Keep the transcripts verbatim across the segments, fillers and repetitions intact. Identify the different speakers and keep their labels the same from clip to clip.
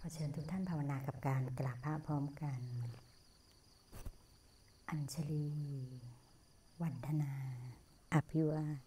Speaker 1: อเชิญทุกท่านภาวนากับการกราบพระพร้อมกันอัญชลีวันธนาอภิวาท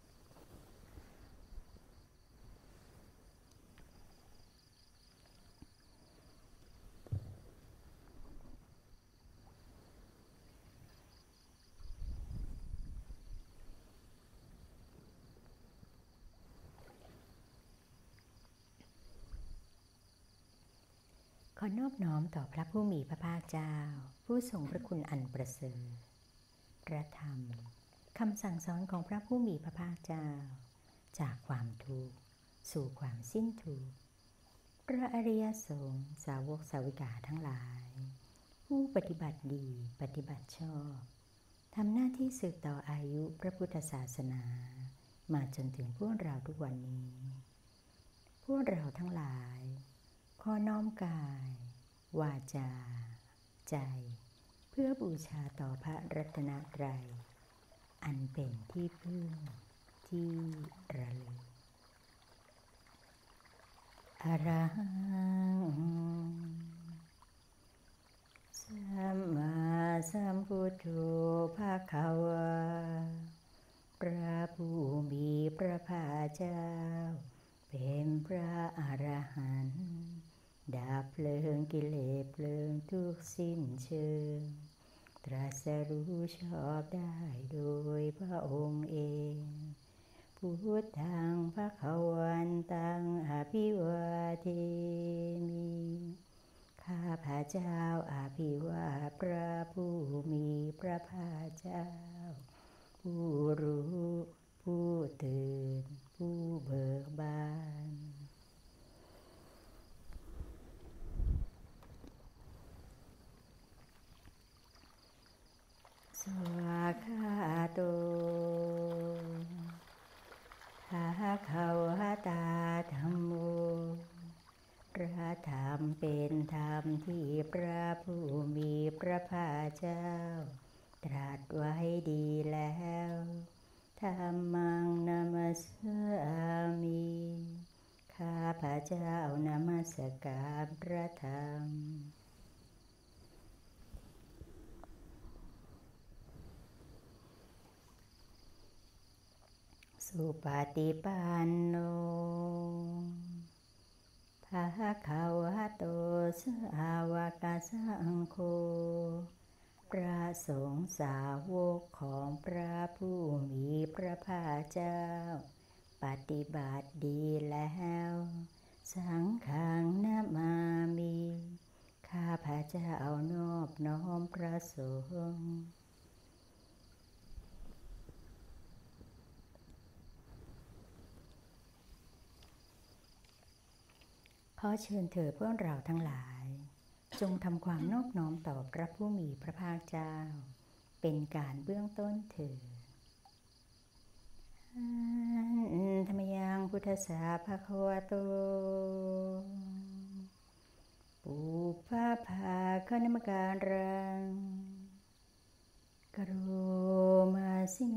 Speaker 1: ขอนอบน้อมต่อพระผู้มีพระภาคเจ้าผู้ทรงพระคุณอันประเสริฐพระธรรมคำสั่งสอนของพระผู้มีพระภาคเจ้าจากความทุกข์สู่ความสิ้นทุกข์พระอริยสงฆ์สาวกสาวิกาทั้งหลายผู้ปฏิบัติดีปฏิบัติชอบทำหน้าที่สืบต่ออายุพระพุทธศาสนามาจนถึงพวกเราทุกวันนี้พวกเราทั้งหลายขอน้อมกายวาจาใจเพื่อบูชาต่อพระรัตนตรัยอันเป็นที่พึ่งที่ระลึกอะระหังสัมมาสัมพุทโธภควาพระผู้มีพระภาคเจ้าเป็นพระอรหันต์ดับเพลิงกิเลสเพลิงทุกสิ้นเชิงตรัสรู้ชอบได้โดยพระองค์เองพุทธังภวันตังอภิวาเทมิข้าพระเจ้าอภิวาทพระผู้มีพระภาคเจ้าผู้รู้ผู้ตื่นผู้เบิกบานสวากขาโตภะคะวะตาธัมโมพระธรรมเป็นธรรมที่พระผู้มีพระภาคเจ้าตรัสไว้ดีแล้วธัมมังนัมสสามิข้าพระเจ้านมัสการพระธรรมสุปฏิปันโนภะคะวะโตสาวกสังโฆพระสงฆ์สาวกของพระผู้มีพระภาคเจ้าปฏิบัติดีแล้วสังฆังนะมามิข้าพระเจ้านอบน้อมพระสงฆ์ขอเชิญเถิดพวกเราทั้งหลายจงทำความนอบน้อมต่อพระผู้มีพระภาคเจ้าเป็นการเบื้องต้นเถิดธัมมยังพุทธัสสะภะคะวะโตปุพพะภาคณมการังกโรมาสิ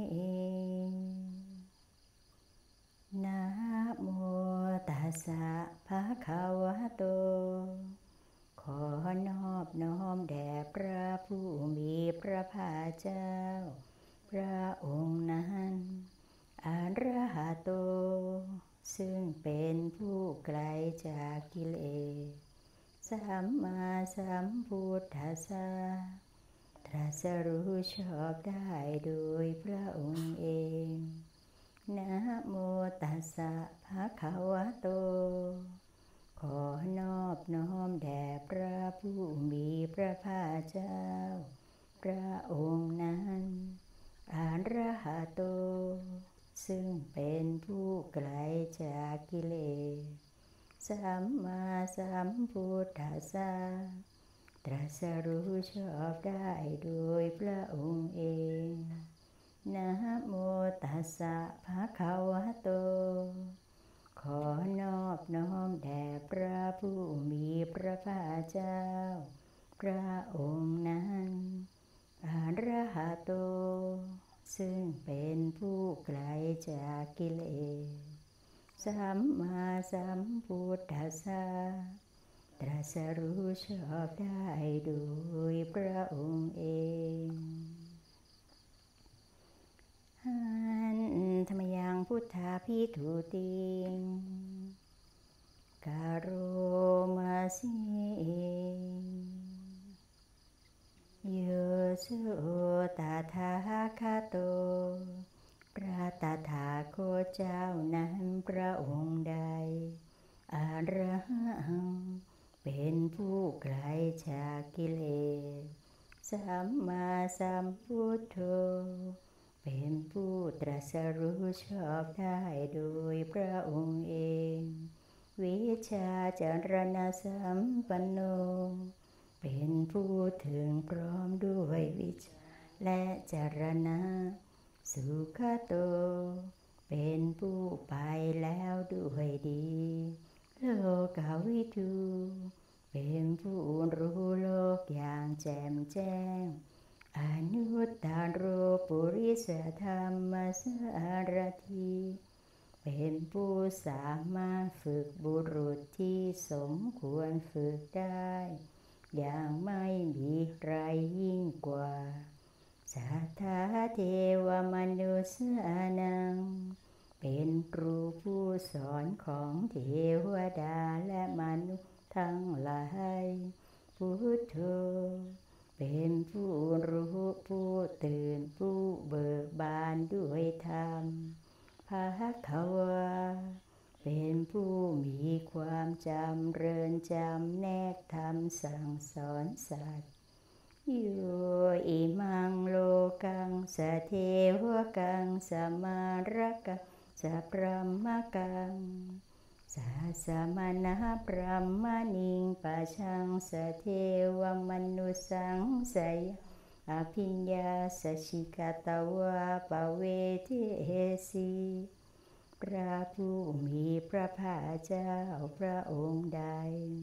Speaker 1: นะโมตัสสะภะคะวะโตขอนอบน้อมแด่พระผู้มีพระภาคเจ้าพระองค์นั้นอรหัตโตซึ่งเป็นผู้ไกลจากกิเลสสัมมาสัมพุทธัสสะตรัสรู้ชอบได้โดยพระองค์เองนะโมตัสสะภะคะวะโตขอนอบน้อมแด่พระผู้มีพระภาคเจ้าพระองค์นั้นอรหัตโตซึ่งเป็นผู้ไกลจากกิเลสสัมมาสัมพุทธัสสะตรัสรู้ชอบได้โดยพระองค์เองนะโมตัสสะภะคะวะโตขอนอบน้อมแด่พระผู้มีพระภาคเจ้าพระองค์นั้นอรหัตโตซึ่งเป็นผู้ไกลจากกิเลสสัมมาสัมพุทธัสสะตตรัสรู้ชอบได้โดยพระองค์เองหันธรรมยังพุทธาภิทุติงกาโรมาสิโยสุตถาคโตพระตถาคตเจ้านั้นพระองค์ใดอรหังเป็นผู้ไกลจากกิเลสสัมมาสัมพุทโธเป็นผู้ตรัสรู้ชอบได้โดยพระองค์เองวิชชาจารณสัมปันโนเป็นผู้ถึงพร้อมด้วยวิชาและจารณะสุขโตเป็นผู้ไปแล้วด้วยดีโลกวิทูเป็นผู้รู้โลกอย่างแจ่มแจ้งอนุตตโรปุริสธรรมสารถีเป็นผู้สามารถฝึกบุรุษที่สมควรฝึกได้อย่างไม่มีใครยิ่งกว่าสัทธาเทวมนุษย์นังเป็นครูผู้สอนของเทวดาและมนุษย์ทั้งหลายพุทโธเป็นผู้รู้ผู้ตื่นผู้เบิกบานด้วยธรรมภควาเป็นผู้มีความจำเริญจำแนกธรรมสั่งสอนสัตว์โยอิมังโลกังสเทวกังสมารกังสัพพมกังสัสมณะพรหมณิงปัจฉังสเทวมนุสังสยอภิญญาสชิกตวะปเวเทสีพระผู้มีพระภาคเจ้าพระองค์ใด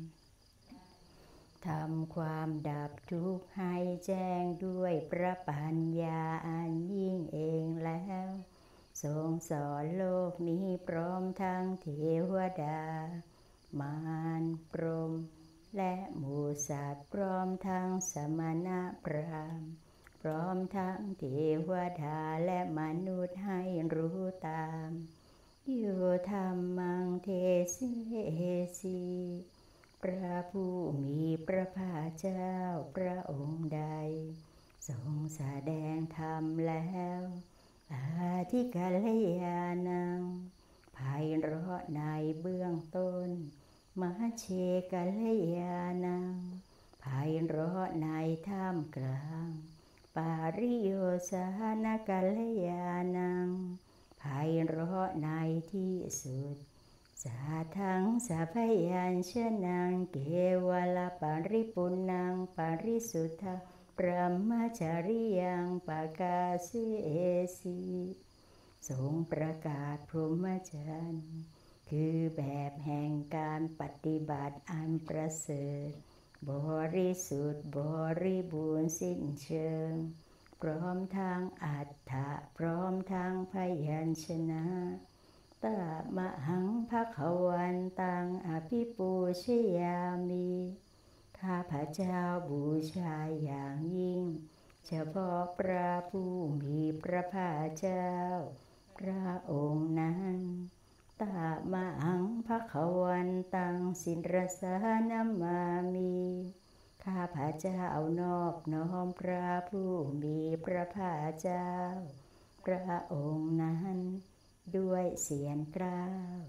Speaker 1: ทำความดับทุกข์ให้แจ้งด้วยพระปัญญาอันยิ่งเองแล้วทรงสอนโลกนี้พร้อมทั้งเทวดามารพรหมและหมู่สัตว์พร้อมทั้งสมณะพราหมณ์พร้อมทั้งเทวดาและมนุษย์ให้รู้ตามโยธรรมังเทเสสีพระผู้มีพระภาคเจ้าพระองค์ใดทรงแสดงธรรมแล้วอาทิกัลยาณังไพเราะในเบื้องต้นมัชเชกัลยาณังไพเราะในท่ามกลางปาริโยสานกัลยาณังไพเราะในที่สุดสาทังสัพยัญชนะเกวลปริปุณังปริสุทธาพระมจริยังปกาเสสีทรงประกาศพรหมจรรย์คือแบบแห่งการปฏิบัติอันประเสริฐบริสุทธิ์บริบูรณ์สิ้นเชิงพร้อมทางอัฏฐะพร้อมทางพยัญชนะตมหังภควันตังอภิปูชยามิข้าพเจ้าบูชาอย่างยิ่งเฉพาะพระผู้มีพระภาคเจ้าพระองค์นั้นตมหังภควันตังสิรสานามามิข้าพเจ้านอบน้อมพระผู้มีพระภาคเจ้าพระองค์นั้นด้วยเสียงกล้าว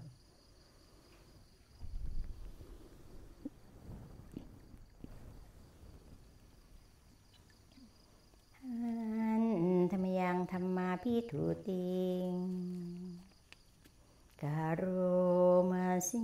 Speaker 1: หันธรรมยังธรรมาภิทุติงกาโรมาสิ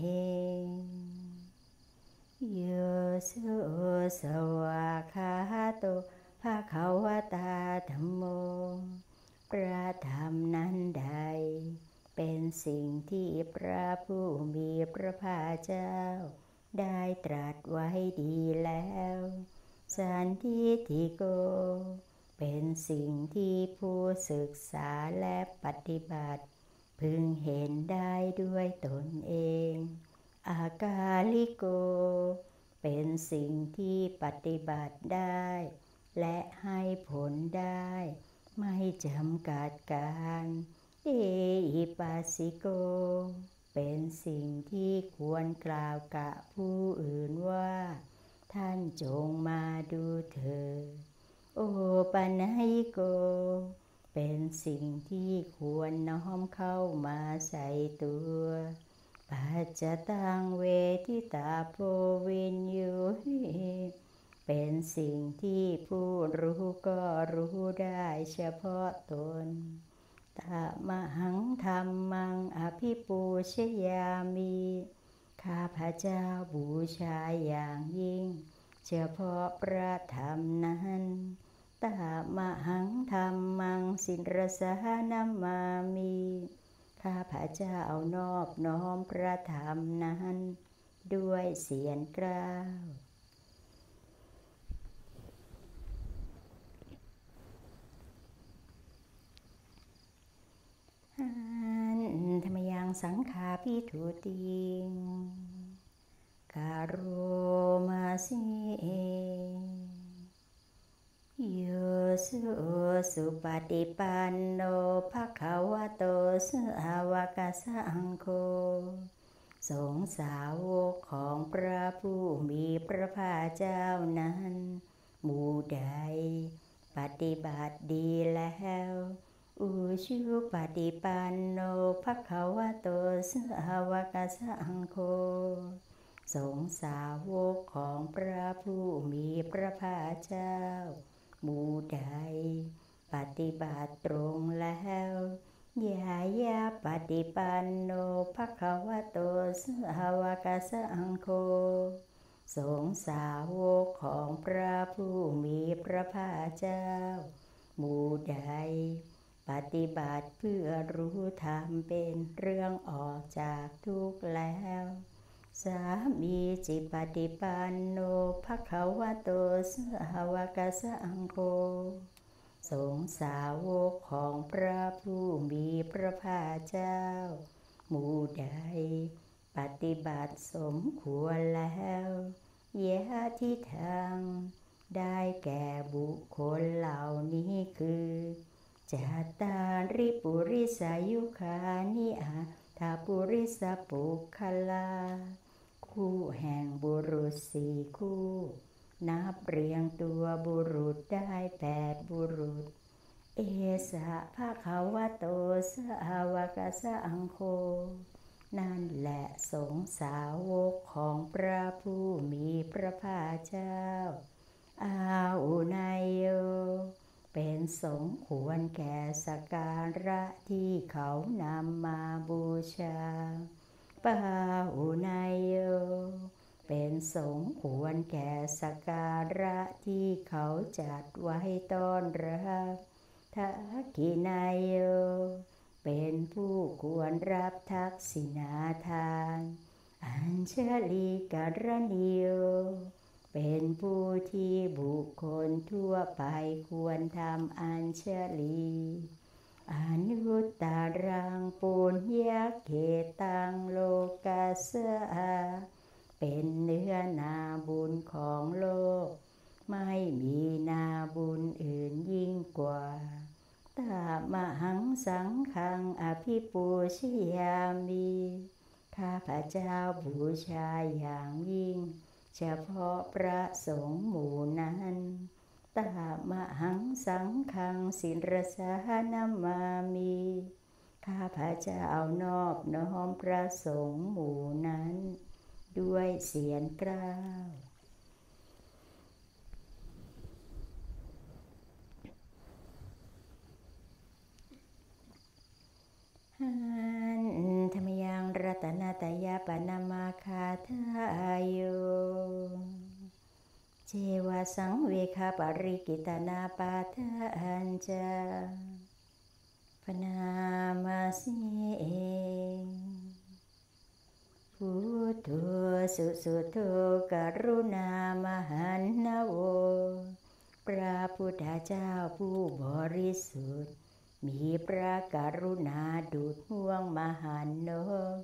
Speaker 1: โยสุสวาคาโตภะคะวตาธัมโมพระธรรมนั้นใดเป็นสิ่งที่พระผู้มีพระภาคเจ้าได้ตรัสไว้ดีแล้วสันทิฏฐิโกเป็นสิ่งที่ผู้ศึกษาและปฏิบัติพึงเห็นได้ด้วยตนเองอากาลิโกเป็นสิ่งที่ปฏิบัติได้และให้ผลได้ไม่จำกัดการเอหิปัสสิโกเป็นสิ่งที่ควรกล่าวกับผู้อื่นว่าท่านจงมาดูเถิดโอปัญญิโกเป็นสิ่งที่ควรน้อมเข้ามาใส่ตัวปัจจตังเวทิตาโพวินยูหิเป็นสิ่งที่ผู้รู้ก็รู้ได้เฉพาะตนตมหังธรรมังอภิปูชยามิข้าพเจ้าบูชาอย่างยิ่งเฉพาะพระธรรมนั้นตมหังธรรมังสิรสหนามามิข้าพเจ้านอบน้อมพระธรรมนั้นด้วยเสียงกล้าวธรรมยังสังขาพิถุติงการุมาสิโยสุสุปฏิปันโนภควโตสาวกสังโฆสงฆ์สาวกของพระผู้มีพระภาคเจ้านั้นหมู่ใดปฏิบัติดีแล้วอุชุปฏิปันโนภควโตสาวกสังโฆสงฆ์สาวกของพระผู้มีพระภาคเจ้าหมู่ใดปฏิบัติตรงแล้วยายาปฏิปันโนภควโตสาวกสังโฆสงฆ์สาวกของพระผู้มีพระภาคเจ้าหมู่ใดปฏิบัติเพื่อรู้ธรรมเป็นเรื่องออกจากทุกข์แล้วสามีจิปฏิปันโนภควโตสาวกสังโฆสงฆ์สาวกของพระผู้มีพระภาคเจ้าหมู่ใดปฏิบัติสมควรแล้วยะทิทางได้แก่บุคคลเหล่านี้คือจัตตาริปุริสายุคานิอาทาปุริสปุคคลาคู่แห่งบุรุษสี่คู่นับเรียงตัวบุรุษได้แปดบุรุษเอสะภะคะวะโตสาวกสังโฆนั่นแหละสงฆ์สาวกของพระผู้มีพระภาคเจ้าอาอุนายโยเป็นสงฆ์ควรแก่สักการะที่เขานำมาบูชาปาอุนายโยเป็นสงฆ์ควรแก่สักการะที่เขาจัดไว้ต้อนรับทักขินายโยเป็นผู้ควรรับทักษิณาทานอัญชลีกรณีโยเป็นผู้ที่บุคคลทั่วไปควรทำอัญชลีอนุตตรังปุญญเขตังโลกัสสะเป็นเนื้อนาบุญของโลกไม่มีนาบุญอื่นยิ่งกว่าตามหังสังฆังอภิปูชยามิข้าพเจ้าบูชาอย่างยิ่งเฉพาะพระสงฆ์หมู่นั้นตามหังสังฆังสิรสหนามามิข้าพเจ้านอบน้อมพระสงฆ์หมู่นั้นด้วยเสียงกล้าวธรรมยังรัตนตยปนามาคาทายโยเจวะสังเวคาปริกิตนาปาทานจาปนามาสิพุทโธสุสุโธกรุณามหันนะโวพระพุทธเจ้าผู้บริสุทธิ์มีพระกรุณาดุจห่วงมหันต์นก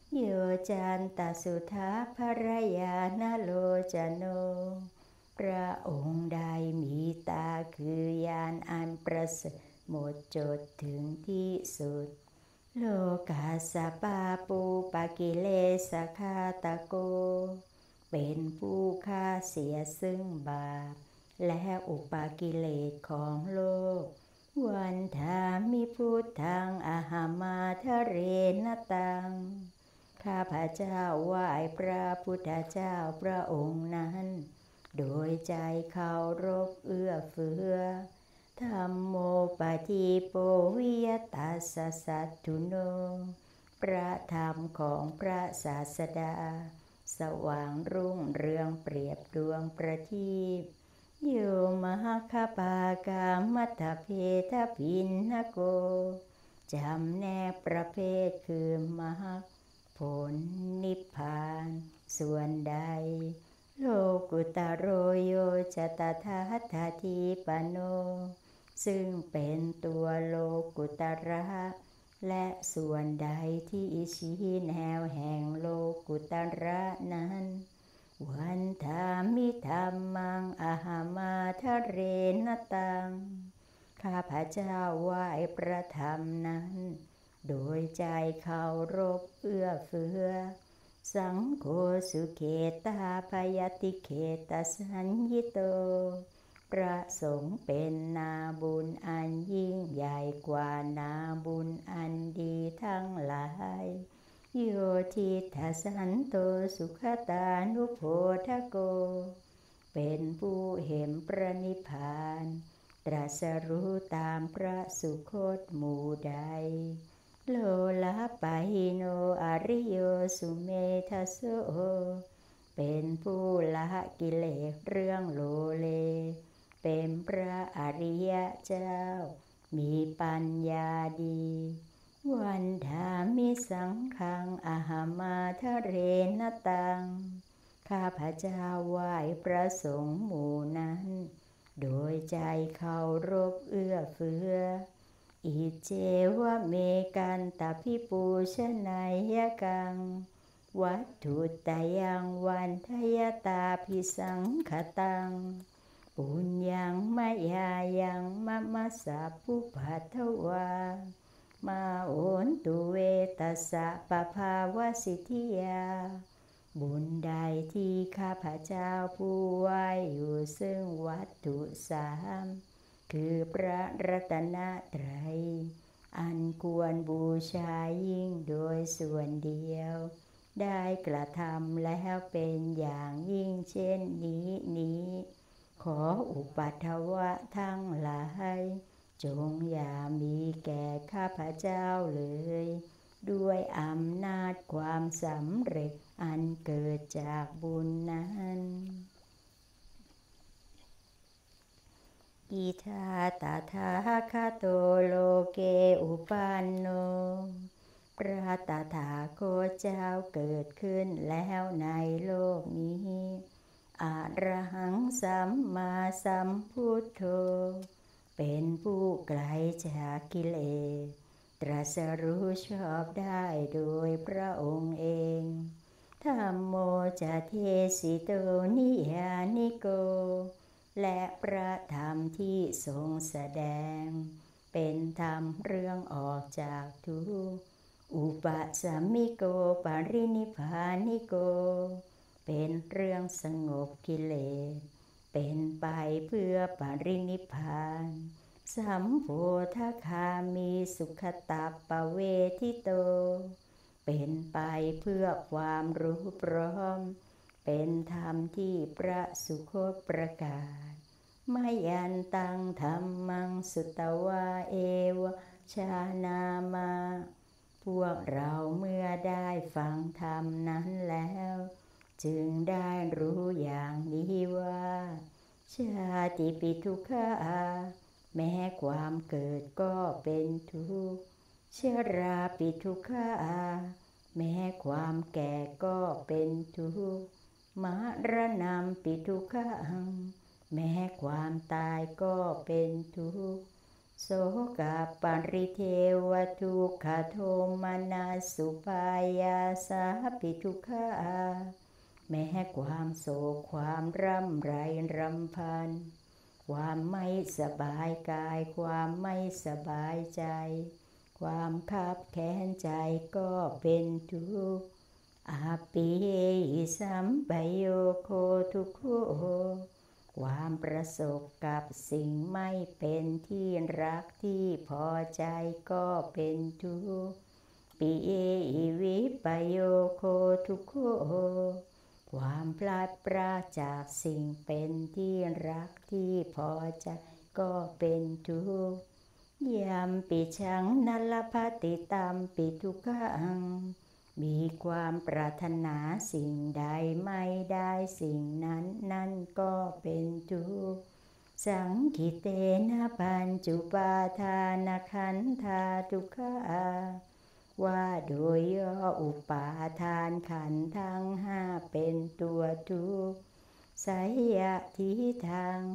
Speaker 1: โยจันตสุทาภรยานโลจโนพระองค์ใดมีตาคือยานอันประเสริฐหมดจดถึงที่สุดโลกาสปาปูปกิเลสคาตโกเป็นผู้ฆ่าเสียซึ่งบาปและอุปกิเลสของโลกวันธามิพุทธังอหามาทะเรนตังข้าพเจ้าไหว้พระพุทธเจ้าพระองค์นั้นโดยใจเคารพเอื้อเฟื้อธัมโมปฏิโปวิยตัสสะสัตถุโนพระธรรมของพระศาสดาสว่างรุ่งเรืองเปรียบดวงประทีปโยมหคปากามัตถเพทพินนโกจำแนกประเภทคือมรรคผลนิพพานส่วนใดโลกุตโรโยจตถาทาทีปโนซึ่งเป็นตัวโลกุตระและส่วนใดที่ชี้แนวแห่งโลกุตระนั้นวันธามิธัมมังอหามาทะเรนตังข้าพเจ้าไหว้พระธรรมนั้นโดยใจเคารพเอื้อเฟื้อสังโฆสุเขตาพยติเขตสัญญิโตพระสงฆ์เป็นนาบุญอันยิ่งใหญ่กว่านาบุญอันดีทั้งหลายโยทิทัสสันโตสุขตานุโพธโกเป็นผู้เห็นพระนิพพานตรัสรู้ตามพระสุคตหมู่ใดโลลาปะหิโนอริโยสุเมทัสโสเป็นผู้ละกิเลสเรื่องโลเลเป็นพระอริยเจ้ามีปัญญาดีวันธามิสังฆังอหามาทะเรนตังข้าพเจ้าไหว้พระสงฆ์หมู่นั้นโดยใจเคารพเอื้อเฟื้ออิเจวะเมกันตพิปูชนัยกังวัตถุตยังวันทยตาภิสังขตังปุญญังมายายังมะมะสะปุปัทถวามาโอนตุเวตัสสะปะภาวสิทธิยาบุญใดที่ข้าพเจ้าผู้ไหว้อยู่ซึ่งวัตถุสามคือพระรัตนตรัยอันควรบูชายิ่งโดยส่วนเดียวได้กระทำแล้วเป็นอย่างยิ่งเช่นนี้นี้ขออุปัฏฐวะทั้งหลายจงอย่ามีแก่ข้าพเจ้าเลยด้วยอำนาจความสำเร็จอันเกิดจากบุญนั้นอิทาตถาคโตโลเกอุปันโนพระตถาคตเจ้าเกิดขึ้นแล้วในโลกนี้อะระหังสัมมาสัมพุทโธเป็นผู้ไกลจากกิเลสตรัสรู้ชอบได้โดยพระองค์เองธัมโมจะเทสิโตนิยานิโกและพระธรรมที่ทรงแสดงเป็นธรรมเรื่องออกจากทุกข์อุปสัมมิโกปรินิพพานิโกเป็นเรื่องสงบกิเลสเป็นไปเพื่อปรินิพพานสัมโพธคามีสุขตัปปเวทิโตเป็นไปเพื่อความรู้พร้อมเป็นธรรมที่พระสุคตประกาศมยันตังธัมมังสุตวาเอวชานามาพวกเราเมื่อได้ฟังธรรมนั้นแล้วจึงได้รู้อย่างนี้ว่าชาติปิทุกขาแม้ความเกิดก็เป็นทุกข์ชราปิทุกขาแม้ความแก่ก็เป็นทุกข์มรณะปิทุกขังแม้ความตายก็เป็นทุกข์โสกปริเทวทุกขโทมนัสสุปายาสาปิทุกขาแม้ความโศกความร่ำไรรำพันความไม่สบายกายความไม่สบายใจความคับแค้นใจก็เป็นทุกข์อาปิสัมปโยโคทุกโขความประสบกับสิ่งไม่เป็นที่รักที่พอใจก็เป็นทุกข์ปิวิปโยโคทุกโขความพลาดพลาดจากสิ่งเป็นที่รักที่พอใจก็เป็นทุกข์ยัมปิชังนัลลภติตัมปิทุกขังมีความปรารถนาสิ่งใดไม่ได้สิ่งนั้นนั่นก็เป็นทุกข์สังคิเตนะปัญจุปาทานขันธาทุกขาว่าโดยย่ออุปาทานขันธ์ทั้งห้าเป็นตัวทุกข์ไสยทิทัง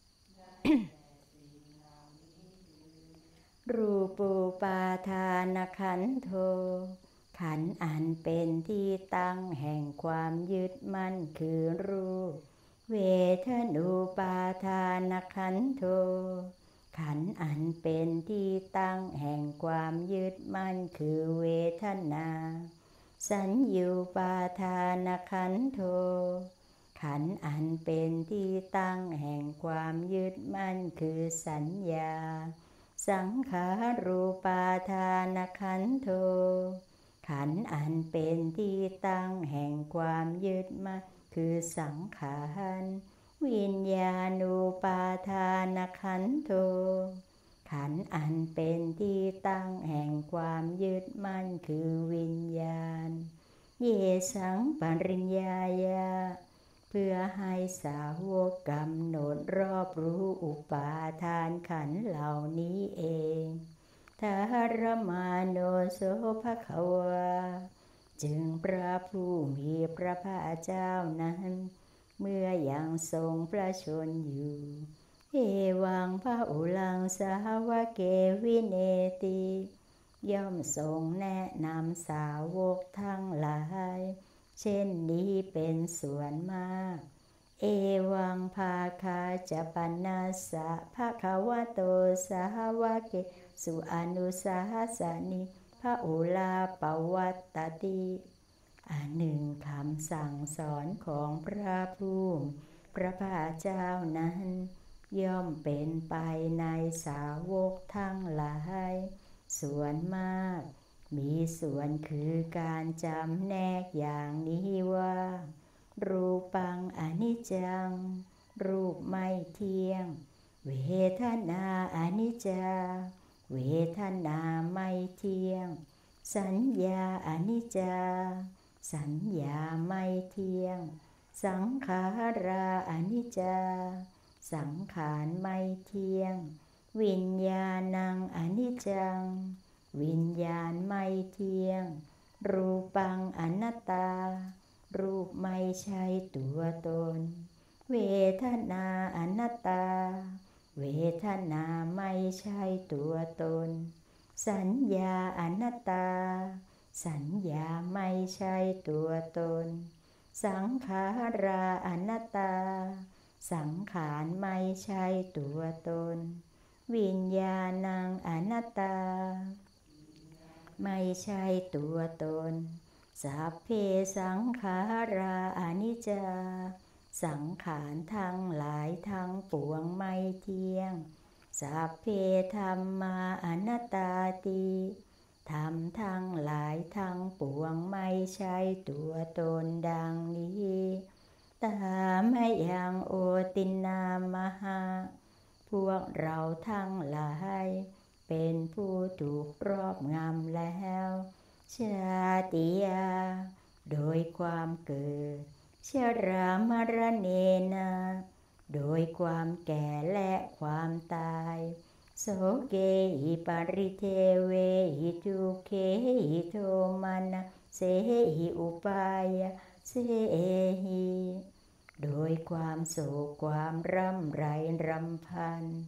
Speaker 1: รูปูปาทานขันโธขันธ์อันเป็นที่ตั้งแห่งความยึดมั่นคือรูปเวทนูปาทานขันโธขันธ์อันเป็นที่ตั้งแห่งความยึดมั่นคือเวทนาสัญญูปาทานขันโธขันธ์อันเป็นที่ตั้งแห่งความยึดมั่นคือสัญญาสังขารูปาทานขันโธขันธ์อันเป็นที่ตั้งแห่งความยึดมั่นคือสังขารวิญญาณูปาทานขันโธขันธ์อันเป็นที่ตั้งแห่งความยึดมั่นคือวิญญาณเยสังปริญญายาเพื่อให้สาวกกำหนดรอบรู้อุปาทานขันธ์เหล่านี้เองทารมาโนโสภควาจึงพระผู้มีพระภาคเจ้านั้นเมื่อยังทรงพระชนอยู่เอวังพระอุลังสาวเกวิเนติย่อมทรงแนะนำสาวกทั้งหลายเช่นนี้เป็นส่วนมากเอวังภาคาจะปันนาสะภะคะวะโตสาวเกสุอนุสาสนิพระอุลาปวัตตติอันหนึ่งคำสั่งสอนของพระผู้พระภาคเจ้านั้นย่อมเป็นไปในสาวกทั้งหลายส่วนมากมีส่วนคือการจำแนกอย่างนี้ว่ารูปังอนิจจังรูปไม่เที่ยงเวทนาอนิจจาเวทนาไม่เที่ยงสัญญาอนิจจาสัญญาไม่เที่ยงสังขาราอนิจจาสังขารไม่เที่ยงวิญญาณังอนิจจังวิญญาณไม่เที่ยงรูปังอนัตตารูปไม่ใช่ตัวตนเวทนาอนัตตาเวทนาไม่ใช่ตัวตนสัญญาอนัตตาสัญญาไม่ใช่ตัวตนสังขาราอนัตตาสังขารไม่ใช่ตัวตนวิญญาณังอนัตตาไม่ใช่ตัวตนสัพเพสังขาราอนิจจาสังขารทั้งหลายทั้งปวงไม่เที่ยงสัพเพธัมมาอนัตตาติธรรมทั้งหลายทั้งปวงไม่ใช่ตัวตนดังนี้ตามให้ยังโอตินามหาพวกเราทั้งหลายเป็นผู้ถูกครอบงำแล้วชาติยาโดยความเกิดชรามรณะนะโดยความแก่และความตายโสเกหิปริเทเวหิทุเคหิโทมานะเสหิอุปายาเสหิโดยความโศกความร่ำไรรำพัน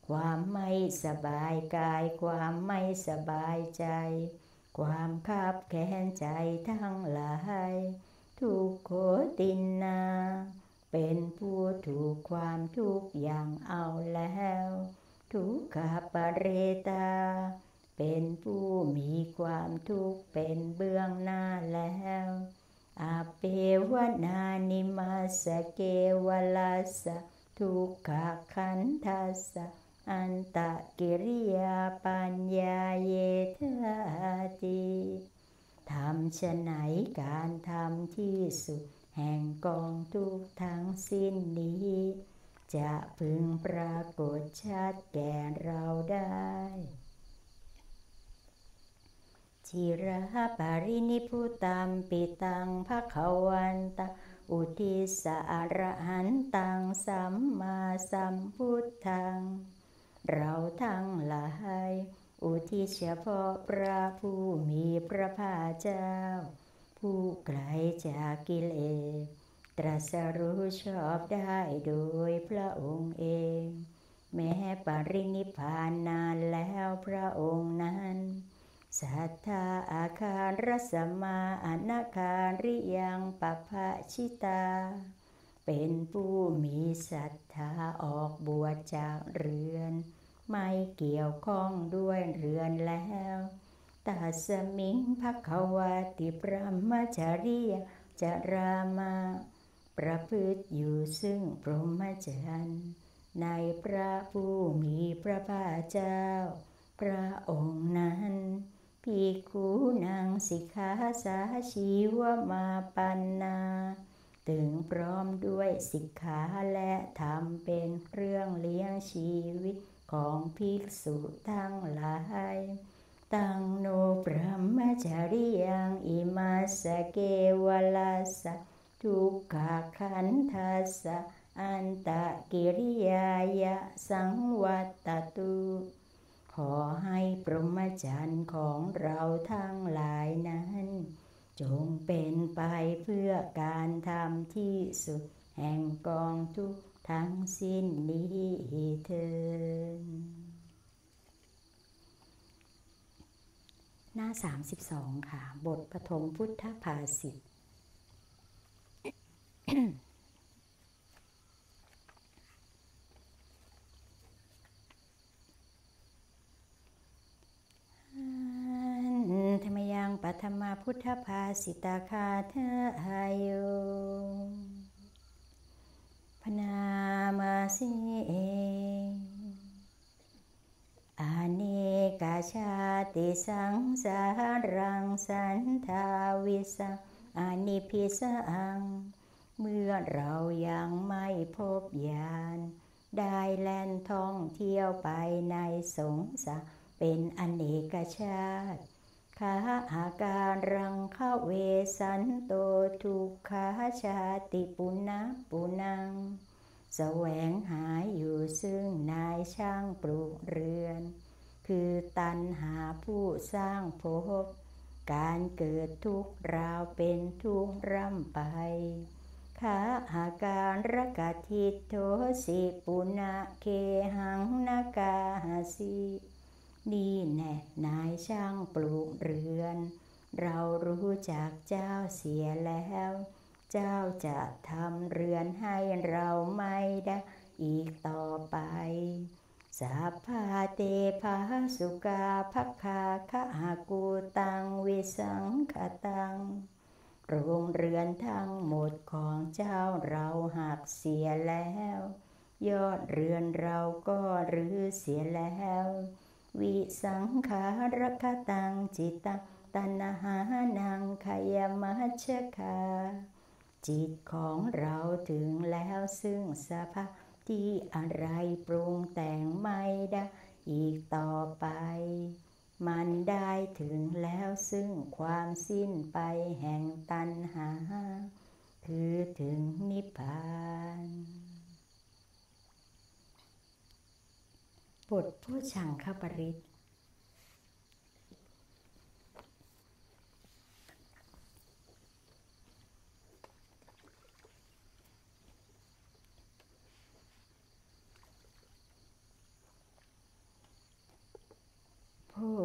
Speaker 1: ความไม่สบายกายความไม่สบายใจความคับแค้นใจทั้งหลายทุกโขตินนาเป็นผู้ถูกความทุกข์อย่างเอาแล้วทุกขปเรตาเป็นผู้มีความทุกข์เป็นเบื้องหน้าแล้วอาเปวนานิมัสสเกวลัสสะทุกขขันธัสสะอันตกิริยาปัญญาเยธาติทำฉะไหนการทำที่สุดแห่งกองทุกข์ทั้งสิ้นนี้จะพึงปรากฏชัดแก่เราได้จิระปารินิพุตัมปิตังภคะวันตังอุทิสะอรหันตังสัมมาสัมพุทธังเราทั้งหลายอุทิศเฉพาะพระผู้มีพระภาคเจ้าผู้ไกลจากกิเลสตรัสรู้ชอบได้โดยพระองค์เองแม้ปรินิพพานนานแล้วพระองค์นั้นสัทธาอาคารสมาอนาคาริยังปัพพชิตาเป็นผู้มีศรัทธาออกบวชจากเรือนไม่เกี่ยวข้องด้วยเรือนแล้วตัสมิงภควติพรหมจริยจรามาประพฤติอยู่ซึ่งพรหมจรรย์ในพระผู้มีพระภาคเจ้าพระองค์นั้นภิกขุนังสิกขาสาชีวมาปันนาถึงพร้อมด้วยสิกขาและธรรมเป็นเครื่องเลี้ยงชีวิตของภิกษุทั้งหลายตังโนพรหมจริยังอิมัสสเกวลัสสะทุกขขันธัสสะอันตกิริยายะสังวัตตุขอให้พรหมจรรย์ของเราทั้งหลายนั้นจงเป็นไปเพื่อการทำที่สุดแห่งกองทุกข์ทั้งสิ้นนี้เถิดหน้าสามสิบสองค่ะบทปฐมพุทธภาษิต ธรรมยังปัทมาพุทธภาษิตาคาเทหายโยพนามาสิเออาเนกาชาติสังสารังสันทาวิสังอานิพิสังเมื่อเรายังไม่พบญาณได้แล่นท่องเที่ยวไปในสงสารเป็นอเนกชาติขาอาการังขเวสันโตทุกขาชาติปุณณปุนังแสวงหาอยู่ซึ่งนายช่างปลูกเรือนคือตัณหาผู้สร้างภพการเกิดทุกข์ราวเป็นทุกข์ร่ำไปขาอาการกทิโทสิปุณะเคหังนากาหาสินี่แน่นายช่างปลูกเรือนเรารู้จักเจ้าเสียแล้วเจ้าจะทำเรือนให้เราไม่ได้อีกต่อไปสัพพาเตภาสุกาภัคคาคะหากูตังวิสังขตังโรงเรือนทั้งหมดของเจ้าเราหักเสียแล้วยอดเรือนเราก็รื้อเสียแล้ววิสังขารคตังจิตตังตัณหานังขยมัชฌคาจิตของเราถึงแล้วซึ่งสภาพที่อะไรปรุงแต่งไม่ได้อีกต่อไปมันได้ถึงแล้วซึ่งความสิ้นไปแห่งตัณหาคือถึงนิพพานบทผู้ฉังคปริต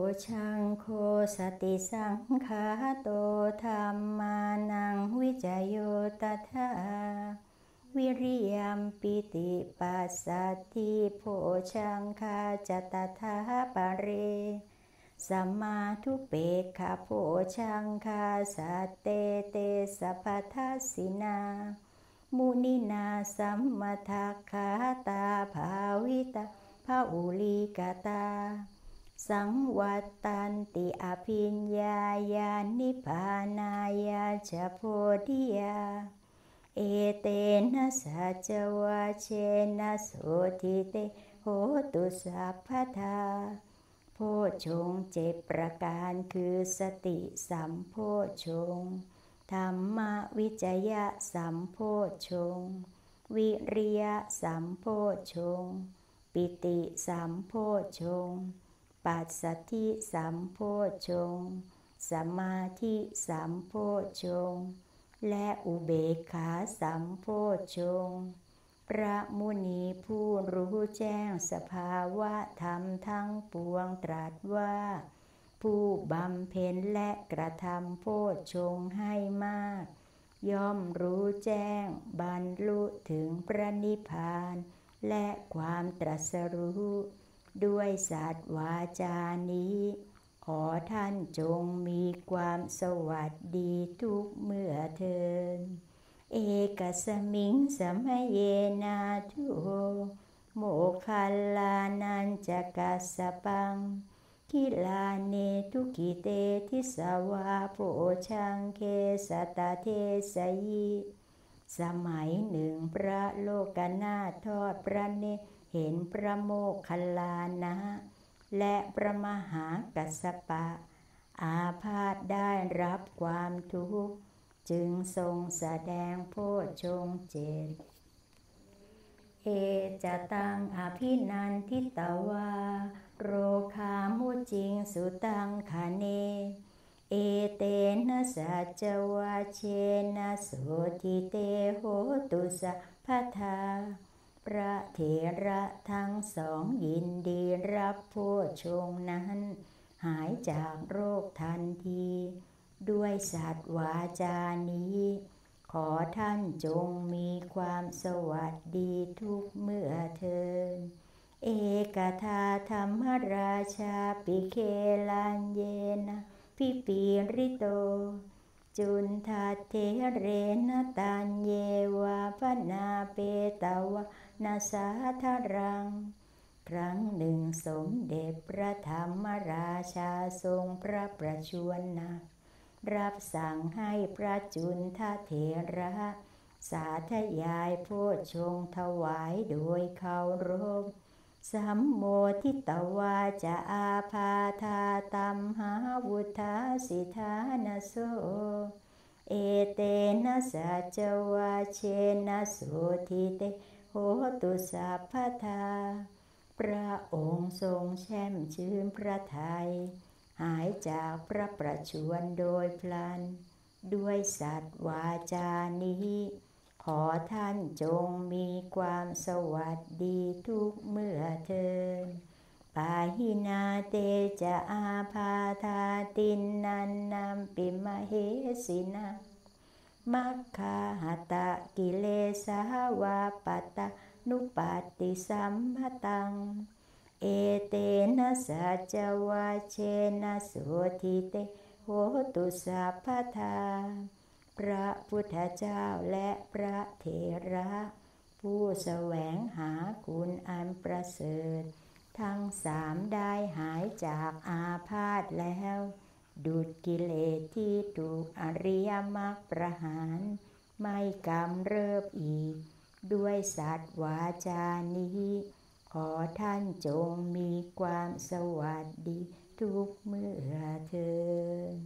Speaker 1: ชังโคสติสังขาโตธัมมานังวิจโยตถาวิริยัมปิติปัสสัทธิโภชังคาจตถาปะเรสัมมาทุเปกขโภชังคาสัตเตเตสัพพทัสสินามุนินาสัมมทัคขาตาภาวิตาภาอุลีกตาสังวัตตันติอภิญญาญาณิพพานายาจโพธิยาเอเตนะสัจวะเชนะโสทิเตโหตุสัพพทาโพชฌงค์เจ็ดประการคือสติสัมโพชฌงค์ธรรมวิจยะสัมโพชฌงค์วิริยะสัมโพชฌงค์ปิติสัมโพชฌงค์ปัสสัทธิสัมโพชฌงค์สมาธิสัมโพชฌงค์และอุเบกขาสัมโพชฌงค์พระมุนีผู้รู้แจ้งสภาวะธรรมทั้งปวงตรัสว่าผู้บำเพ็ญและกระทำโพชฌงค์ให้มากย่อมรู้แจ้งบรรลุถึงพระนิพพานและความตรัสรู้ด้วยสัตย์วาจานี้ขอท่านจงมีความสวัสดีทุกเมื่อเทินเอกสมิงสมัยเยนาทุโมคคัลลานันจะกัสสปังคิลาเนทุกิเตทิสวาโภชังเคสตเทสยิสมัยหนึ่งพระโลกนาถทอดพระเนตรเห็นพระโมคคัลลานะและพระมหากัสสปะอาพาธได้รับความทุกข์จึงทรงแสดงโพชฌงค์เจ็ดเอจะตังอภินันทิตวาโรคามุจิงสุตังคเนเอเตนะสัจวะเชนะโสทิเตโหตุสัพพทาพระเถระทั้งสองยินดีรับโพชฌงค์นั้นหายจากโรคทันทีด้วยสัตย์วาจานี้ขอท่านจงมีความสวัสดีทุกเมื่อเทินเอกทาธรรมราชาปิเคลันเยนะพิปีริโตจุนทัตเถเรนตัญเยวาพนาเปตวะนาสาธรังครั้งหนึ่งสมเด็จพระธรรมราชาทรงพระประชวรหนักรับสั่งให้พระจุนทเถระสาธยายโพชฌงค์ถวายโดยเคารพสัมโมทิตวาจะอาพาธาตัมหาวุธาสิทานาโสเอเตนะสัจวะเชนะโสทิเตโหตุสัพพทาพระองค์ทรงแช่มชื่นพระทัยหายจากพระประชวรโดยพลันด้วยสัตย์วาจานี้ขอท่านจงมีความสวัสดีทุกเมื่อเทินปาหินาเตจะอาพาธาตินนันนัมปิมเหสินามัคคาหตะกิเลสาวาปัตตานุปัตติสัมภตังเอเตนะสัจวะเชนะโสทิเตโหตุสัพพทาพระพุทธเจ้าและพระเถระผู้แสวงหาคุณอันประเสริฐทั้งสามได้หายจากอาพาธแล้วดุจกิเลสที่ถูกอริยมรรคประหารไม่กำเริบอีกด้วยสัตย์วาจานี้ขอท่านจงมีความสวัสดีทุกเมื่อเทิน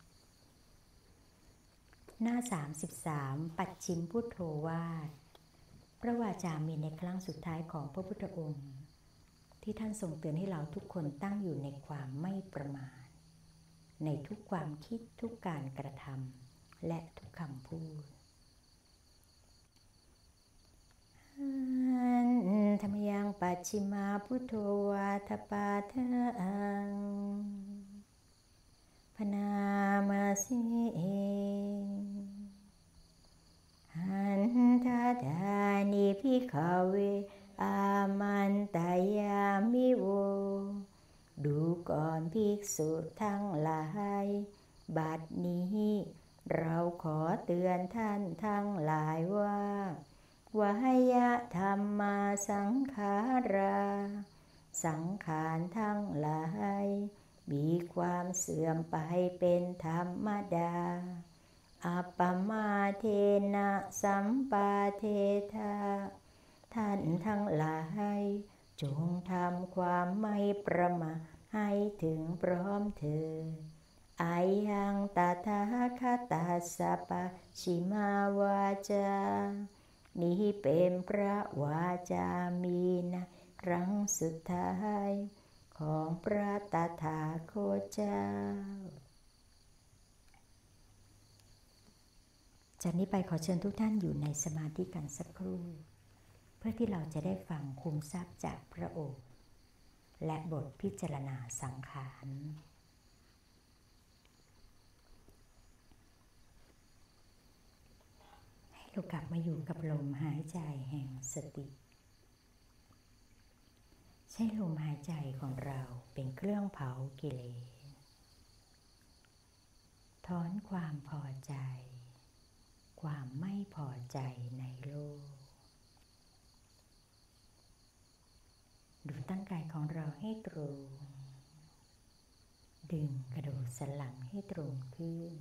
Speaker 1: หน้าสามสิบสามปัจฉิมพุทโธวาทพระวาจามีในครั้งสุดท้ายของพระพุทธองค์ที่ท่านทรงเตือนให้เราทุกคนตั้งอยู่ในความไม่ประมาทในทุกความคิดทุกการกระทำและทุกคำพูดธรรมยังปัจฉิมาพุทโธวาทปาทังนามาสิหันทดานิภิกขเวอามันตายามิโวดูก่อนภิกษุทั้งหลายบัดนี้เราขอเตือนท่านทั้งหลายว่าวายะธรรมาสังขาราสังขารทั้งหลายมีความเสื่อมไปเป็นธรรมดาอัปปมาเทนะสัมปาเทธาท่านทั้งหลายจงทำความไม่ประมาทให้ถึงพร้อมเถิดอายังตถาคตาสสะปะชิมาวาจานี้เป็นพระวาจามีนะครั้งสุดท้ายของพระตถาคตเจ้าจากนี้ไปขอเชิญทุกท่านอยู่ในสมาธิกันสักครู่เพื่อที่เราจะได้ฟังคุมทรัพย์จากพระโอษฐ์และบทพิจารณาสังขารให้เรากลับมาอยู่กับลมหายใจแห่งสติใช้ลมหายใจของเราเป็นเครื่องเผากิเลสถอนความพอใจความไม่พอใจในโลกดูตั้งกายของเราให้ตรงดึงกระดูกสันหลังให้ตรงขึ้น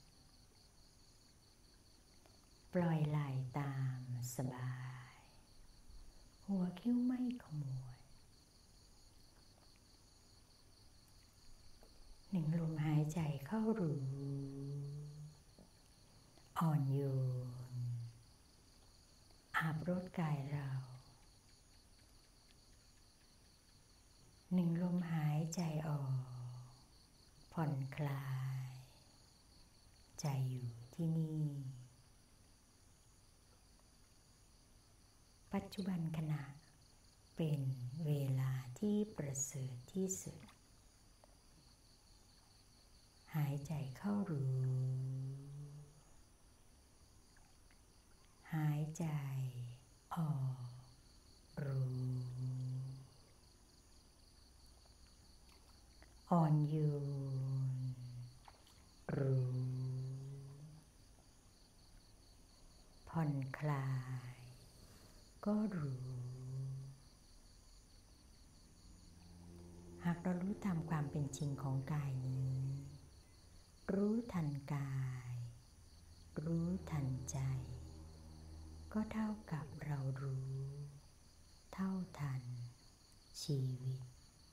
Speaker 1: ปล่อยไหล่ตามสบายหัวคิ้วไม่ขมวดหนึ่งลมหายใจเข้ารู้อ่อนโยนอาบรดกายเราหนึ่งลมหายใจออกผ่อนคลายใจอยู่ที่นี่ปัจจุบันขณะเป็นเวลาที่ประเสริฐที่สุดหายใจเข้ารู้หายใจออกรู้อ่อนโยนรู้ผ่อนคลายก็รู้หากเรารู้ตามความเป็นจริงของกายนี้รู้ทันกายรู้ทันใจก็เท่ากับเรารู้เท่าทันชีวิต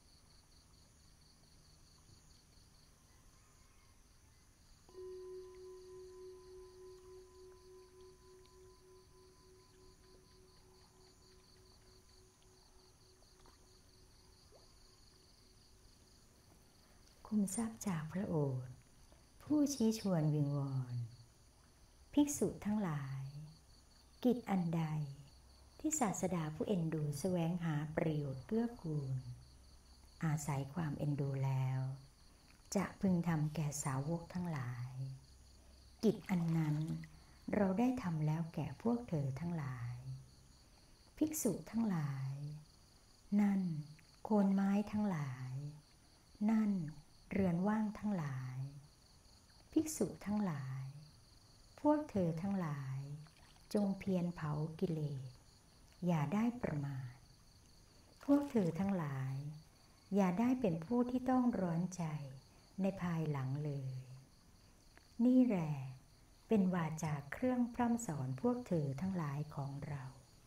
Speaker 1: คุมทรัพย์จากพระโอษฐ์ผู้ชี้ชวนวิงวอนภิกษุทั้งหลายกิจอันใดที่ศาสดาผู้เอ็นดูแสวงหาประโยชน์เกื้อกูลอาศัยความเอ็นดูแล้วจะพึงทำแก่สาวกทั้งหลายกิจอันนั้นเราได้ทำแล้วแก่พวกเธอทั้งหลายภิกษุทั้งหลายนั่นโคนไม้ทั้งหลายนั่นเรือนว่างทั้งหลายภิกษุทั้งหลายพวกเธอทั้งหลายจงเพียรเผากิเลสอย่าได้ประมาทพวกเธอทั้งหลายอย่าได้เป็นผู้ที่ต้องร้อนใจในภายหลังเลยนี่แหละเป็นวาจาเครื่องพร่ำสอนพวกเธอทั้งหลายของเรา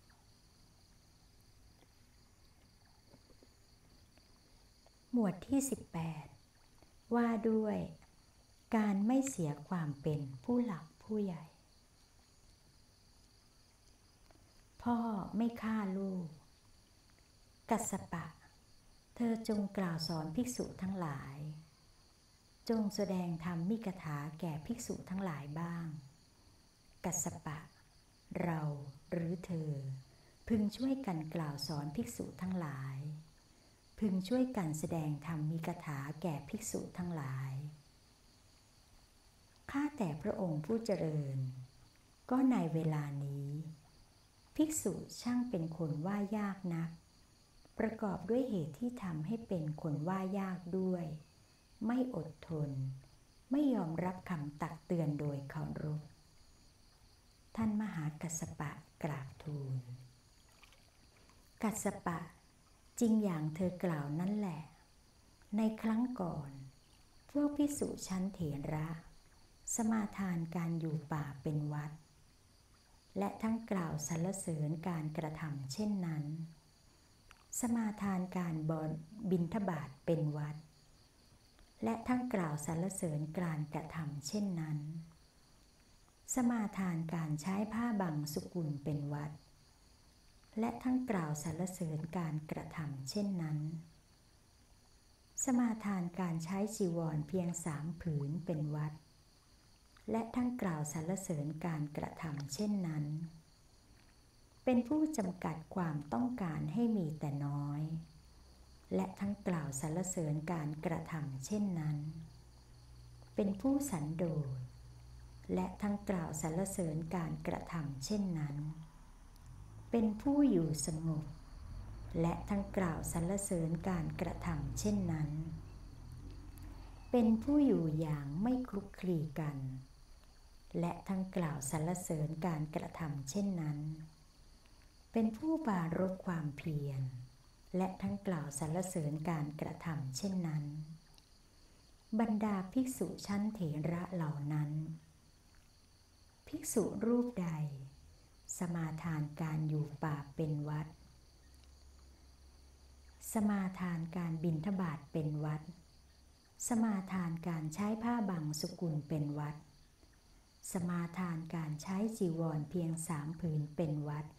Speaker 1: หมวดที่สิบแปดว่าด้วยการไม่เสียความเป็นผู้หลักผู้ใหญ่พ่อไม่ฆ่าลูกกัสสปะเธอจงกล่าวสอนภิกษุทั้งหลายจงแสดงธรรมมิกถาแก่ภิกษุทั้งหลายบ้างกัสสปะเราหรือเธอพึงช่วยกันกล่าวสอนภิกษุทั้งหลายพึงช่วยกันแสดงธรรมมิกถาแก่ภิกษุทั้งหลายข้าแต่พระองค์ผู้เจริญก็ในเวลานี้ภิกษุช่างเป็นคนว่ายากนักประกอบด้วยเหตุที่ทำให้เป็นคนว่ายากด้วยไม่อดทนไม่ยอมรับคำตักเตือนโดยเคารพท่านมหากัสสปะกราบทูลกัสสปะจริงอย่างเธอกล่าวนั่นแหละในครั้งก่อนพวกภิกษุชั้นเถระสมาทานการอยู่ป่าเป็นวัดและทั้งกล่าวสรรเสริญการกระทำเช่นนั้นสมาทานการบอนบิณฑบาตเป็นวัดและทั้งกล่าวสรรเสริญการกระทำเช่นนั้นสมาทานการใช้ผ้าบังสุกุลเป็นวัดและทั้งกล่าวสรรเสริญการกระทำเช่นนั้นสมาทานการใช้จีวรเพียงสามผืนเป็นวัดและทั้งกล่าวสรรเสริญการกระทำเช่นนั้นเป็นผู้จำกัดความต้องการให้มีแต่น้อยและทั้งกล่าวสรรเสริญการกระทำเช่นนั้นเป็นผู้สันโดษและทั้งกล่าวสรรเสริญการกระทำเช่นนั้นเป็นผู้อยู่สงบและทั้งกล่าวสรรเสริญการกระทำเช่นนั้นเป็นผู้อยู่อย่างไม่คลุกคลีกันและทั้งกล่าวสรรเสริญการกระทำเช่นนั้นเป็นผู้ปรารภความเพียรและทั้งกล่าวสรรเสริญการกระทำเช่นนั้นบรรดาภิกษุชั้นเถระเหล่านั้นภิกษุรูปใดสมาทานการอยู่ป่าเป็นวัดสมาทานการบิณฑบาตเป็นวัดสมาทานการใช้ผ้าบังสุกุลเป็นวัดสมาทานการใช้จีวรเพียงสามผืนเป็นวัด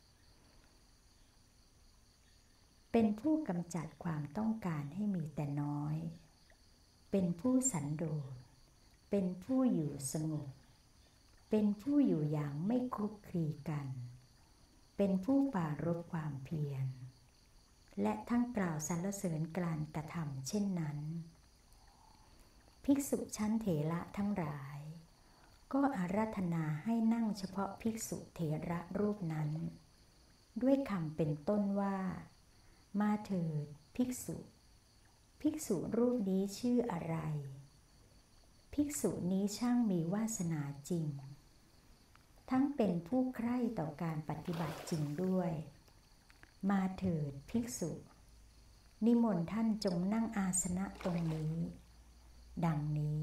Speaker 1: เป็นผู้กำจัดความต้องการให้มีแต่น้อยเป็นผู้สันโดษเป็นผู้อยู่สงบเป็นผู้อยู่อย่างไม่คลุกคลีกันเป็นผู้ปรารภความเพียรและทั้งกล่าวสรรเสริญการกระทำเช่นนั้นภิกษุชั้นเถระทั้งหลายก็อาราธนาให้นั่งเฉพาะภิกษุเถระรูปนั้นด้วยคำเป็นต้นว่ามาเถิดภิกษุภิกษุรูปนี้ชื่ออะไรภิกษุนี้ช่างมีวาสนาจริงทั้งเป็นผู้ใคร่ต่อการปฏิบัติจริงด้วยมาเถิดภิกษุนิมนต์ท่านจงนั่งอาสนะตรงนี้ดังนี้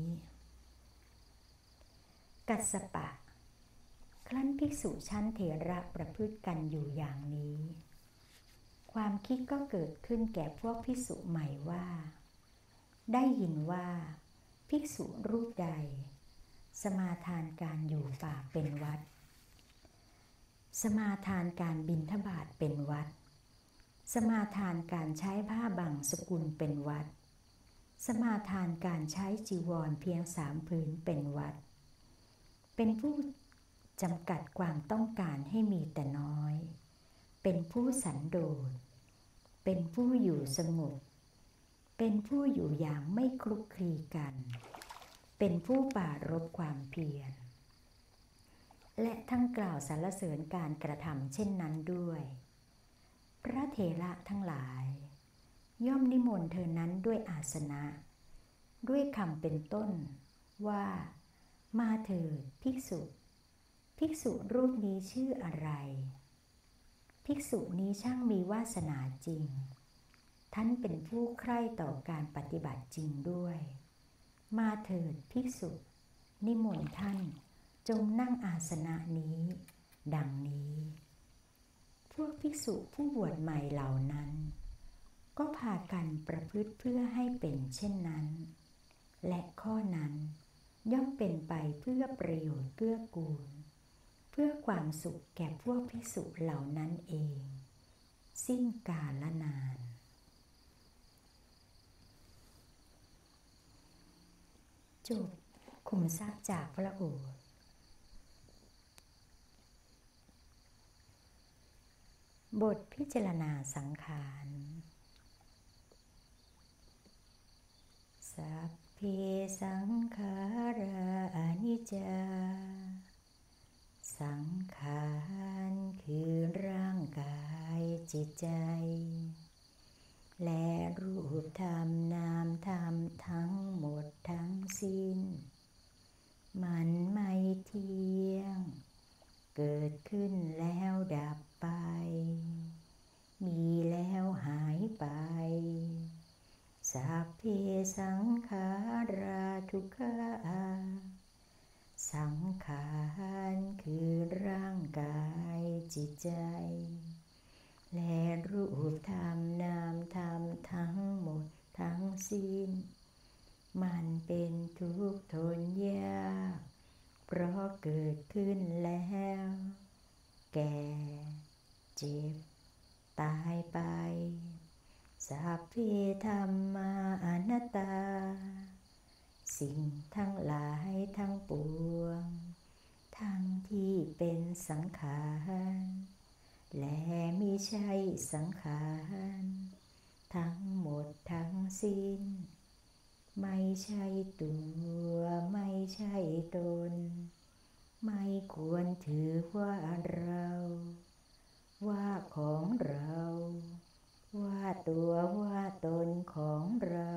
Speaker 1: กัสสปะครั้นภิกษุชั้นเถระประพฤติกันอยู่อย่างนี้ความคิดก็เกิดขึ้นแก่พวกภิกษุใหม่ว่าได้ยินว่าภิกษุรูปใดสมาทานการอยู่ป่าเป็นวัดสมาทานการบิณฑบาตเป็นวัดสมาทานการใช้ผ้าบังสกุลเป็นวัดสมาทานการใช้จีวรเพียงสามผืนเป็นวัดเป็นผู้จำกัดความต้องการให้มีแต่น้อยเป็นผู้สันโดษเป็นผู้อยู่สงบเป็นผู้อยู่อย่างไม่คลุกคลีกันเป็นผู้ปรารภความเพียรและทั้งกล่าวสรรเสริญการกระทำเช่นนั้นด้วยพระเถระทั้งหลายย่อมนิมนต์เธอนั้นด้วยอาสนะด้วยคำเป็นต้นว่ามาเถิดภิกษุภิกษุรูปนี้ชื่ออะไรภิกษุนี้ช่างมีวาสนาจริงท่านเป็นผู้ใคร่ต่อการปฏิบัติจริงด้วยมาเถิดภิกษุนิมนต์ท่านจงนั่งอาสนะนี้ดังนี้พวกภิกษุผู้บวชใหม่เหล่านั้นก็พากันประพฤติเพื่อให้เป็นเช่นนั้นและข้อนั้นย่อมเป็นไปเพื่อประโยชน์เกื้อกูลเพื่อความสุขแก่พวกภิกษุเหล่านั้นเองสิ้นกาลนานจบขุมทรัพย์จากพระโอษฐ์บทพิจารณาสังขารสัพเพสังขาราอนิจจาสังขารคือร่างกายจิตใจและรูปธรรมนามธรรมทั้งหมดทั้งสิ้นมันไม่เที่ยงเกิดขึ้นแล้วดับไปมีแล้วหายไปสัพเพสังขาราทุกขาสังขารคือร่างกายจิตใจและรูปธรรมนามธรรมทั้งหมดทั้งสิ้นมันเป็นทุกข์ทนยากเพราะเกิดขึ้นแล้วแก่เจ็บตายไปสัพเพธัมมาอนัตตาสิ่งทั้งหลายทั้งปวงทั้งที่เป็นสังขารและมิใช่สังขารทั้งหมดทั้งสิ้นไม่ใช่ตัวไม่ใช่ตนไม่ควรถือว่าเราว่าของเราว่าตัวว่าตนของเรา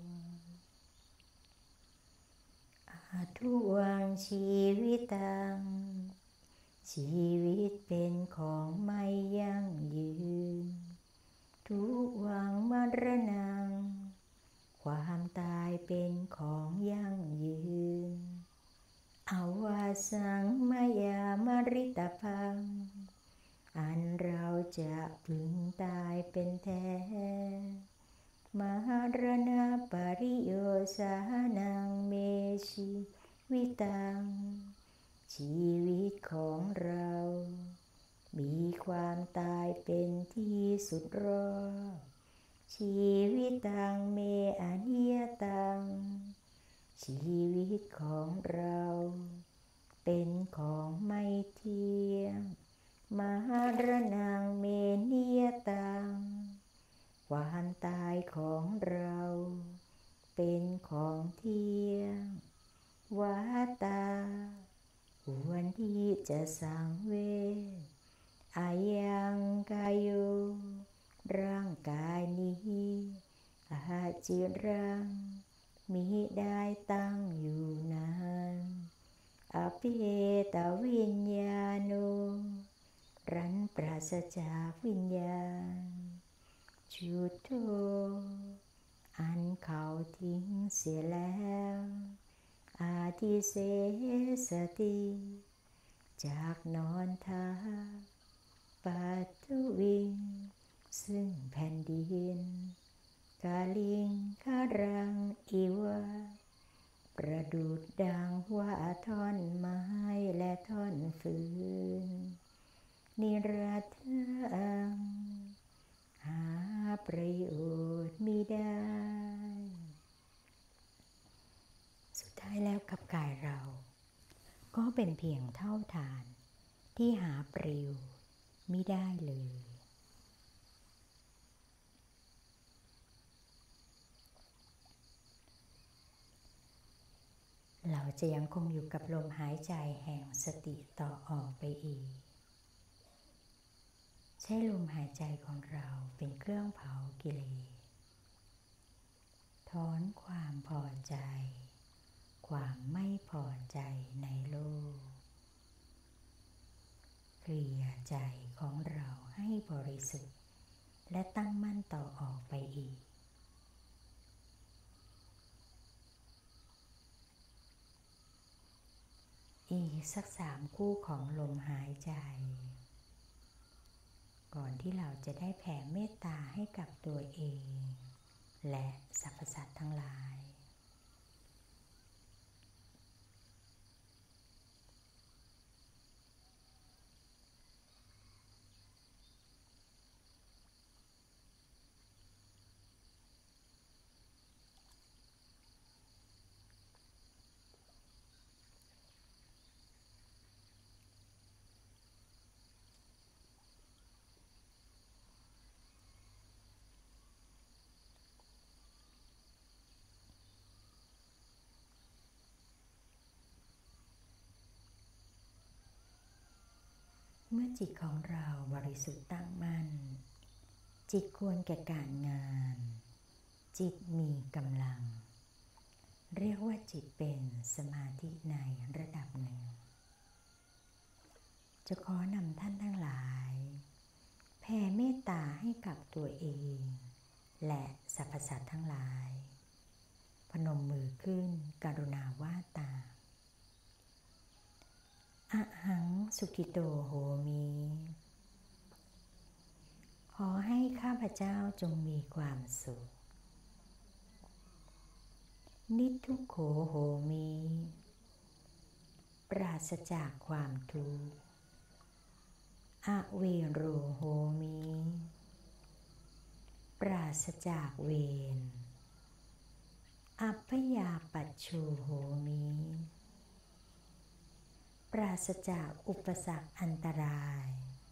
Speaker 1: อาทุวังชีวิตังชีวิตเป็นของไม่ยั่งยืนทุวังมรณังความตายเป็นของยั่งยืนอวาสังมายามริตพังอันเราจะพึงตายเป็นแท้มรณะปริโยสานังเมชีวิตังชีวิตของเรามีความตายเป็นที่สุดรอชีวิตตังเมอนิยตังชีวิตของเราเป็นของไม่เที่ยงมรณังเมนิยตังความตายของเราเป็นของเที่ยงวัฏฏะควรที่จะสังเวชอายังกายโยร่างกายนี้อาจิรังมิได้ตั้งอยู่นานอภิเตวิญญาโนรันปราศจากวิญญาณจุดโธอันเขาทิ้งเสียแล้วอาทิเสสติจากนอนทับปัตตวิงซึ่งแผ่นดินกาลิงคารังอีวะประดุจดังว่าท่อนไม้และท่อนฟืนนิรัตถังหาประโยชน์มิได้สุดท้ายแล้วกับกายเราก็เป็นเพียงเท่าฐานที่หาประโยชน์มิได้เลยเราจะยังคงอยู่กับลมหายใจแห่งสติต่อออกไปอีกใช้ลมหายใจของเราเป็นเครื่องเผากิเลสถอนความพอใจความไม่พอใจในโลกเคลียร์ใจของเราให้บริสุทธิ์และตั้งมั่นต่อออกไปอีกอีกสักสามคู่ของลมหายใจก่อนที่เราจะได้แผ่เมตตาให้กับตัวเองและสรรพสัตว์ทั้งหลายเมื่อจิตของเราบริสุทธิ์ตั้งมั่นจิตควรแก่การงานจิตมีกำลังเรียกว่าจิตเป็นสมาธิในระดับหนึ่งจะขอนำท่านทั้งหลายแผ่เมตตาให้กับตัวเองและสรรพสัตว์ทั้งหลายพนมมือขึ้นกรุณาว่าตามอะหังสุขิโตโหมิขอให้ข้าพเจ้าจงมีความสุขนิทุกโขโหมิปราศจากความทุกข์อเวโรโหมิปราศจากเวรอัพพยาปัชโชโหมิปราศจากอุปสรรคอันตราย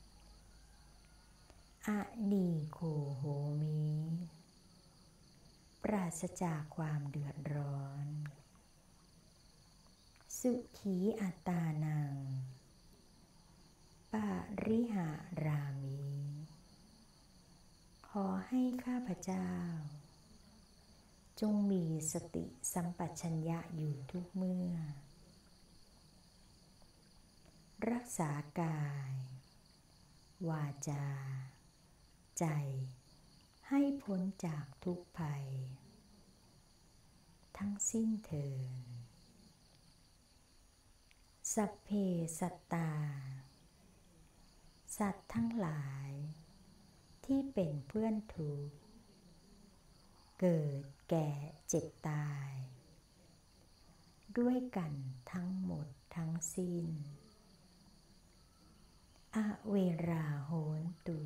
Speaker 1: อนีโคโหมิปราศจากความเดือดร้อนสุขีอัตตานังปาริหารามิขอให้ข้าพเจ้าจงมีสติสัมปชัญญะอยู่ทุกเมื่อรักษากายวาจาใจให้พ้นจากทุกภัยทั้งสิ้นเถิดสัพเพสัตตาสัตว์ทั้งหลายที่เป็นเพื่อนทุกข์เกิดแก่เจ็บตายด้วยกันทั้งหมดทั้งสิ้นอเวราโหนตุ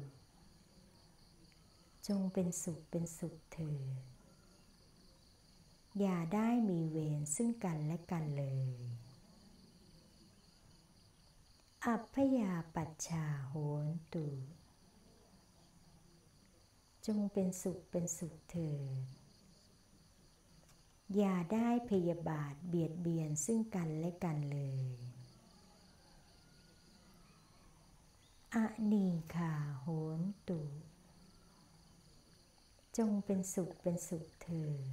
Speaker 1: จงเป็นสุขเป็นสุขเถิดอย่าได้มีเวรซึ่งกันและกันเลยอัพพยาปัชชาโหนตุจงเป็นสุขเป็นสุขเถิดอย่าได้พยาบาทเบียดเบียนซึ่งกันและกันเลยอนีฆาโหนตุจงเป็นสุขเป็นสุขเถิด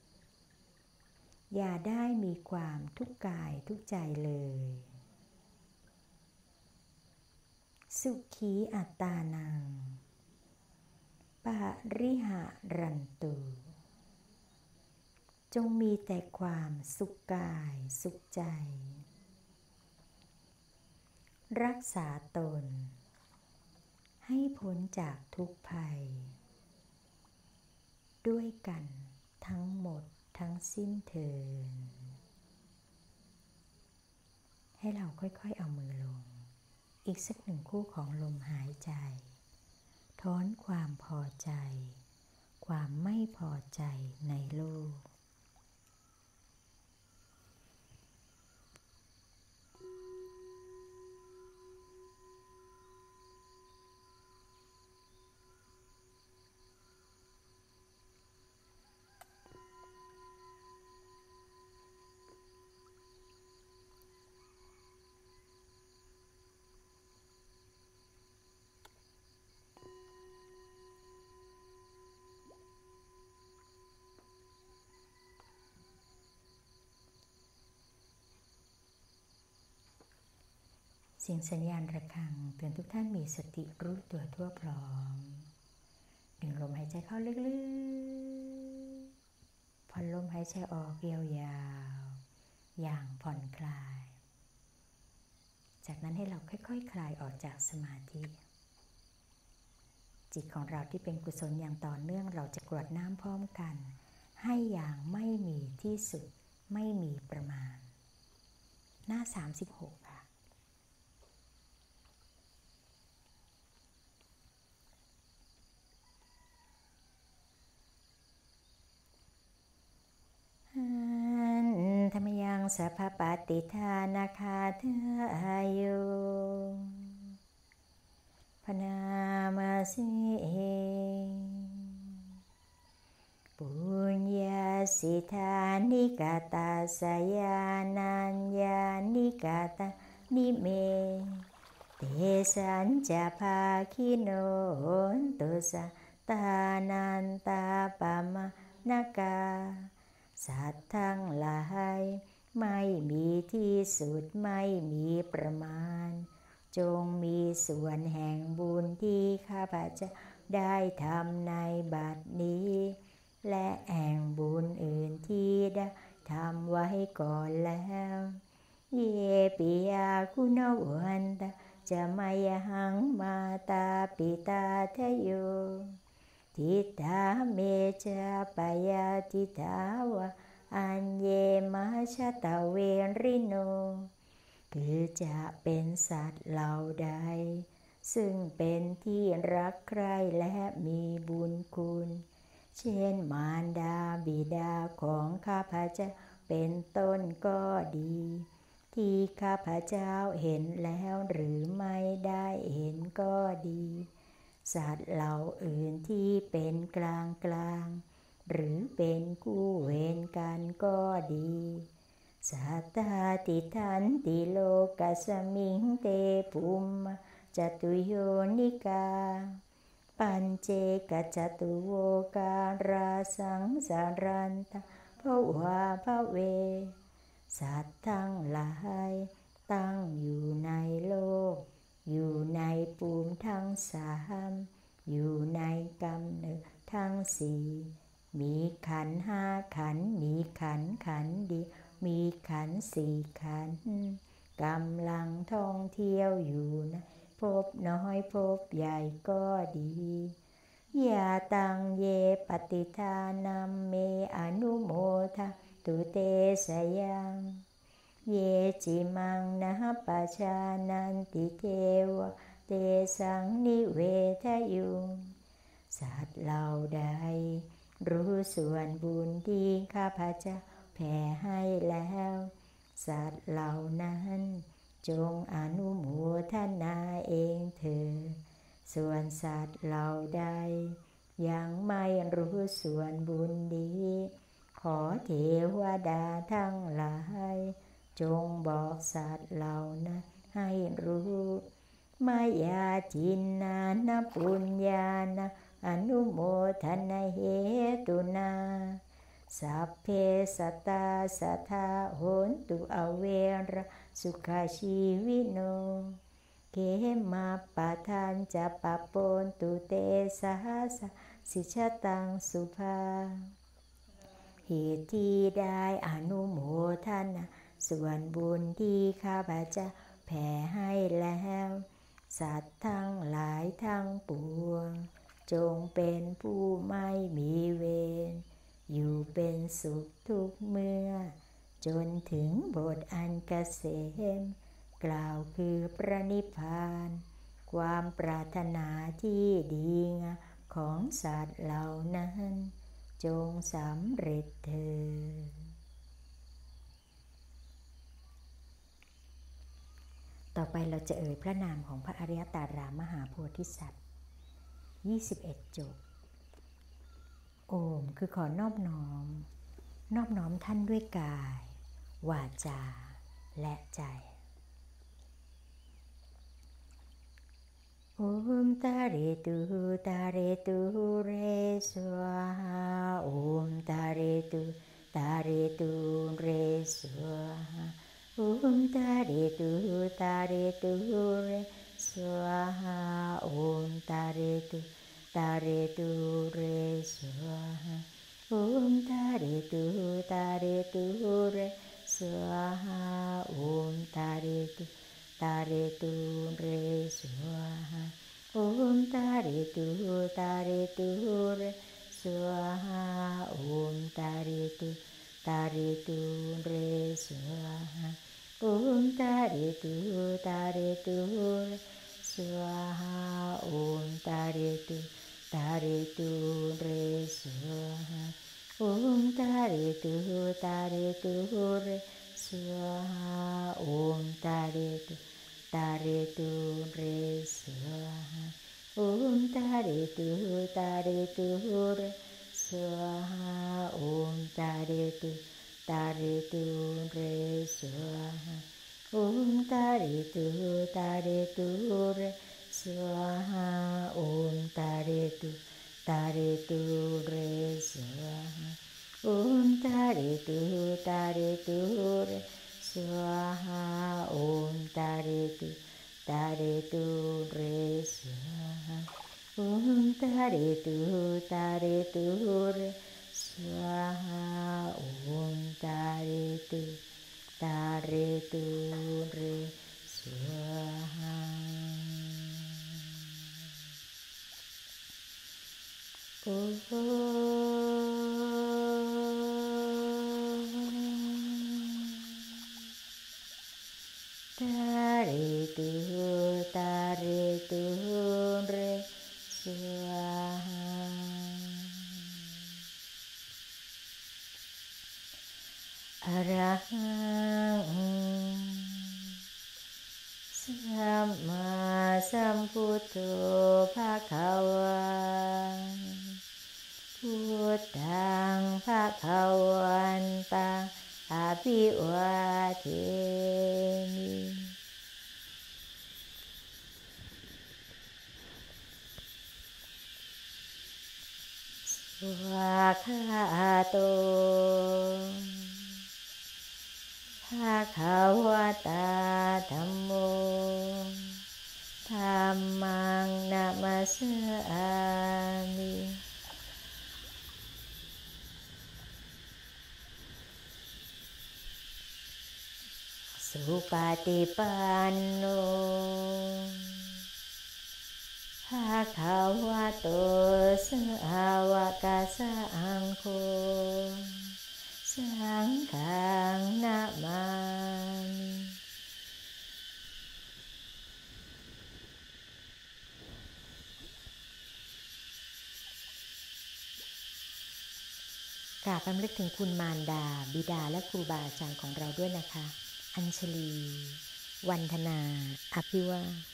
Speaker 1: อย่าได้มีความทุกข์กายทุกข์ใจเลยสุขีอัตตานังปาริหารันตุจงมีแต่ความสุขกายสุขใจรักษาตนให้พ้นจากทุกภัยด้วยกันทั้งหมดทั้งสิ้นเถิดให้เราค่อยๆเอามือลงอีกสักหนึ่งคู่ของลมหายใจถอนความพอใจความไม่พอใจในโลกเสียงสัญญาณระฆังเตือนทุกท่านมีสติรู้ตัวทั่วพร้อมดึงลมหายใจเข้าลึกๆผ่อนลมหายใจออกยาวๆอย่างผ่อนคลายจากนั้นให้เราค่อยๆ ค, คลายออกจากสมาธิจิตของเราที่เป็นกุศลอย่างต่อเนื่องเราจะกรวดน้ำพร้อมกันให้อย่างไม่มีที่สุดไม่มีประมาณหน้าสามสิบหกค่ะธรรมยังสัพพปฏิทานาคาเทอายุพนามาสิปุญญาสิทานิกาตาสยานัญญานิกาตานิเมติสัญจะภาคิโนโหนตุสัตตานันตาปามนกาสัตว์ทั้งหลายไม่มีที่สุดไม่มีประมาณจงมีส่วนแห่งบุญที่ข้าพเจ้าได้ทำในบัดนี้และแห่งบุญอื่นที่ได้ทำไว้ก่อนแล้วเยปิยาคุณวันตาจะมายหังมาตาปิตาทะโยทิฏฐาเมจาปยาทิฏฐาวะอัญเยมาชะตะเวริโนคือจะเป็นสัตว์เหล่าใดซึ่งเป็นที่รักใคร่และมีบุญคุณเช่นมารดาบิดาของข้าพเจ้าเป็นต้นก็ดีที่ข้าพเจ้าเห็นแล้วหรือไม่ได้เห็นก็ดีสัตว์เหล่าอื่นที่เป็นกลางกลางหรือเป็นคู่เวรกันก็ดีสัตตาติทันติโลกัสมิงเตภูมิจตุโยนิกาปัญเจกจตุโวการาสังสารันตภวาภเวสัตว์ทั้งหลายตั้งอยู่ในโลกอยู่ในภูมิทั้งสามอยู่ในกำเนิดทั้งสี่มีขันธ์ห้าขันธ์มีขันธ์ขันธ์เดียวมีขันธ์สี่ขันธ์กำลังท่องเที่ยวอยู่นะพบน้อยพบใหญ่ก็ดียาตังเยปฏิทานัมเมอนุโมทะตุเตสยังเยจิมังนะปะชานันติเทวะเตสังนิเวทยุงสัตว์เหล่าใดรู้ส่วนบุญที่ข้าพเจ้าแผ่ให้แล้วสัตว์เหล่านั้นจงอนุโมทนาเองเถิดส่วนสัตว์เหล่าใดยังไม่รู้ส่วนบุญนี้ขอเทวดาทั้งหลายจงบอกสัตว์เหล่านั้นให้รู้มายาจินนานะปุญญานะอนุโมทนาเหตุนาสัพเพสัตตาสัทธาโหนตุอเวระสุขชีวิโนเกมาปะทานจะปะปนตุเตสหัสสิชตังสุภาเหตุที่ได้อนุโมทนาส่วนบุญที่ข้าพเจ้าแผ่ให้แล้วสัตว์ทั้งหลายทั้งปวงจงเป็นผู้ไม่มีเวรอยู่เป็นสุขทุกเมื่อจนถึงบทอันเกษมกล่าวคือพระนิพพานความปรารถนาที่ดีงามของสัตว์เหล่านั้นจงสำเร็จเถิดต่อไปเราจะเอ่ยพระนามของพระอริยตารามหาโพธิสัตว์ยี่สิบเอ็ดจบโอมคือขอนอบน้อมนอบน้อมท่านด้วยกายวาจาและใจโอมตาเรตุตาเรตุเรสวาโอมตาเรตุตาเรตุเรสวาโอมตาเรตุตาเรตุเรสวาโอมตาเรตุตาเรตุเรสวาโอมตาเรตุตาเรตุเรสวาโอมตาเรตุตาเรตุเรสวาโอมตาเรตุตาเรตุเรสวาโอมตาเรตุตาเรตุเรสวาโอมตาเรตุตาเรตุเรสวาโอมตาเรตุตาเรตุเรสวาโอมตาเรตุตาเรตุเรสวาโอมตาเรตุตาเรตุเรสวาโอมตาเรตุตาเรตุเรสวาโอมตาเรตุตาเรตุเรสวาโอ Om Taritu Taritu Re Swaha Om Taritu Taritu Re Swaha Om Taritu Taritu Re Swaha Om Taritu Taritu Re Swaha Om Taritu Taritu Re Swaha Om Taritu Taritu Re Swaha Om Taritu Taritu Re Swaha Arahang Samma Sambuddho Bhagava Buddhaṃ Bhagavantaṃ Abhivademi Swakhato Bhagavata Dhammo Dhammang Namasami Supatipanno Bhagavato Sāvaka Saṅkho Saṅghang Namamiกราบรำลึกถึงคุณมารดาบิดาและครูบาอาจารย์ของเราด้วยนะคะอัญชลี วรรณนา อภิวาส